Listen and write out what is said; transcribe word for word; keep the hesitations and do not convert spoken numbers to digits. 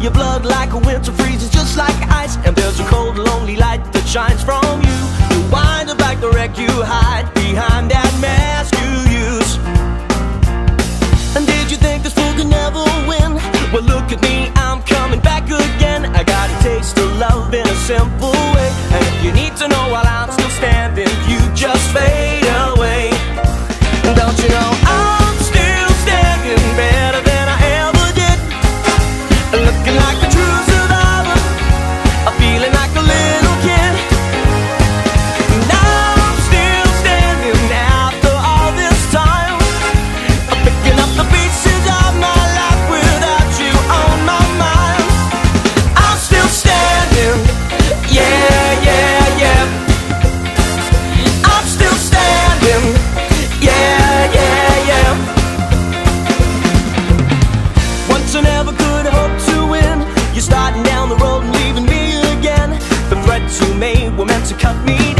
your blood like a winter freezes just like ice. And there's a cold, lonely light that shines from you. You wind up like the wreck you hide behind that mask you use. And did you think this fool could never win? Well, look at me, I'm coming back again. I got a taste of love in a simple way. And if you need to know while I'm still standing, you just fade away. Don't you know I'm still standing better than I ever did? Looking like a true survivor, feeling like a little kid. Now I'm still standing after all this time, picking up the pieces of my life without you on my mind. I'm still standing, yeah, yeah, yeah. I'm still standing, yeah, yeah, yeah. Once I never could hope to win. You're starting down the road and leaving me again. The threats you made were meant to cut me down.